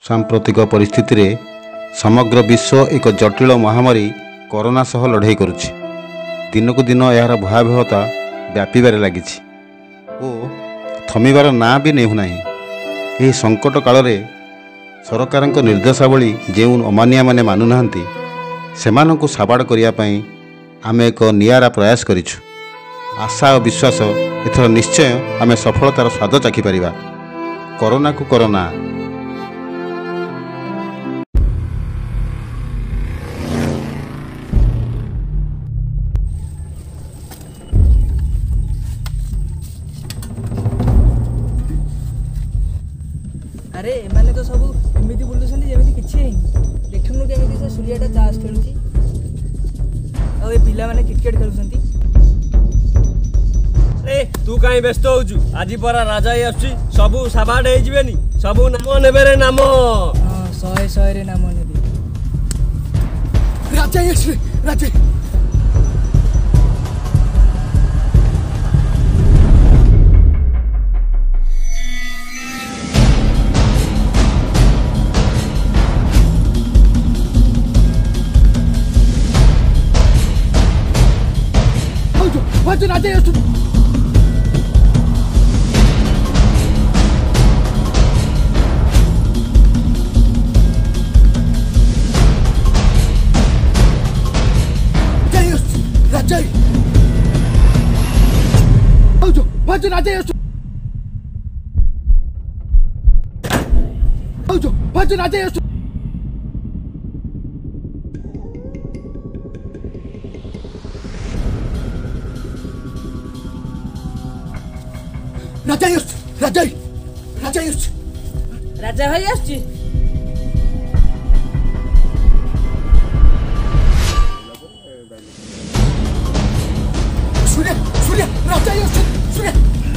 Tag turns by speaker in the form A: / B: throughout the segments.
A: सांप्रतिक परिस्थिति रे समग्र विश्व एक जटिल महामारी कोरोना सह लड़ाई करुछि। दिनकू दिन यार भयावहता व्यापीबार लगी थमिबार ना भी नेहुना। यह संकट काल रे सरकार निर्देशावली जो अमानिया माने मानुना सेमानंकु साबाड़ करने आम एक नियारा प्रयास करिछु। आशा और विश्वास एथर निश्चय आम सफलतार स्वाद चाखिपर। कोरोना को कोरोना।
B: अरे एमाने तो सब एमिति बुलुछन जेमिति किछि देखुनु केमिति से सुलियाटा चास खेलुची आ ए पिला माने क्रिकेट खेलुछंती।
C: अरे तू काई व्यस्त होजु? आज परा राजा ही आछी सबु साबाड हे जिवेनी सबु नाम नेबे रे नाम।
B: हां 100 रे नाम नेबे।
D: राजा ही आछी राजा। What's it? Raja used to. Raja. Auto. What's it? Raja used to. Auto. What's it? Raja used to. राजा यस्ट राजा राजा यस्ट
B: राजा भाई आछी।
D: सूर्य सूर्य राजा यस्ट सूर्य।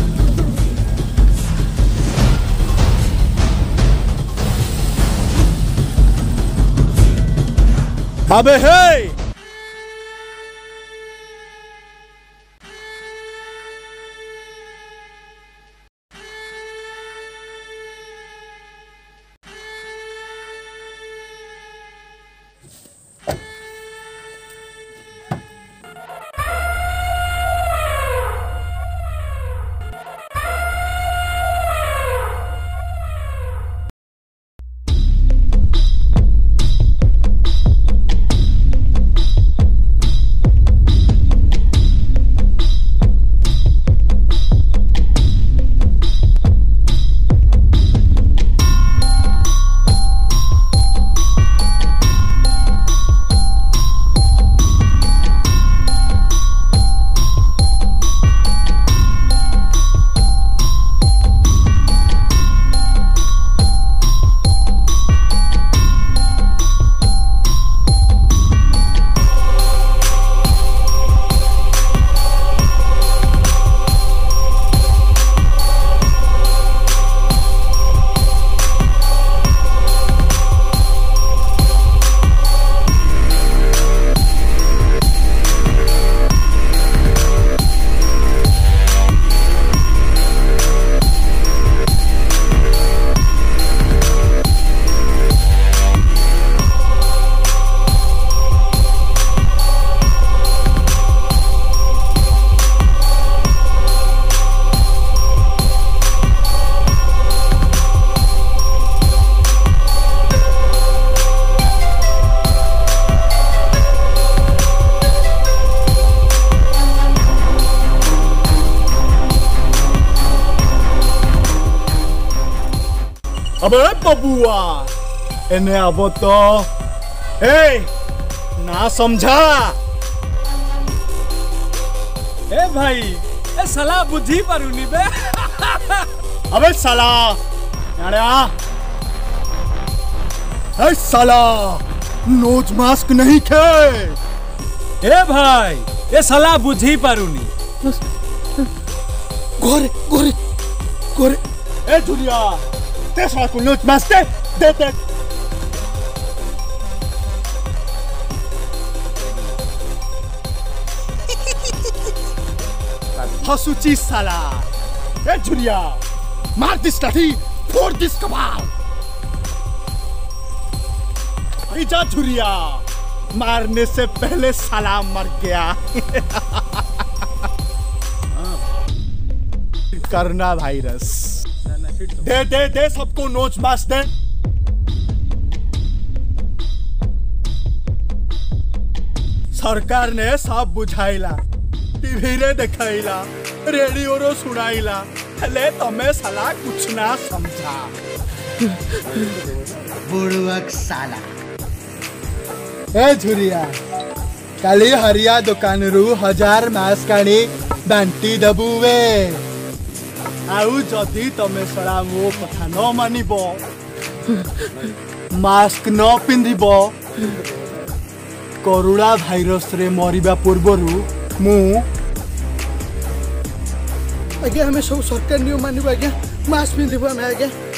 C: अबे हे अबे बबुआ एने अब तो ए ना समझा। ए भाई ए साला बुद्धि पारुनी बे। अबे साला यारे आ। ए साला नोज मास्क नहीं खे। ए भाई ए साला बुद्धि पारुनी। गोरे गोरे गोरे ए जुलिया This one could not master. That. Hasuchi sala. Hey Julia, mark this lathi, fold this kabal. अभी जा झुरिया, मारने से पहले सलाम मर गया। करना वायरस दे दे दे सबको नोच मास दे। सरकार ने सब बुझाइला, टीवी रे देखाइला, रेडियो रो सुनाइला, हेले तमे साला कुछ ना समझा।
D: बुड़वक साला।
C: ए झुरिया, काली हरिया दुकान रु 1000 मास्क आनी बांटी दबुवे। आउ जदि तमे सला मो कथा न मानिबो, मास्क न पिंधिबो, कोरोना भाइरस रे मरिबा पूर्वरु मु
D: आज्ञा हमें सब सरकार नियम मानिबो आज्ञा, मास्क पिंधिबो हमें आज्ञा।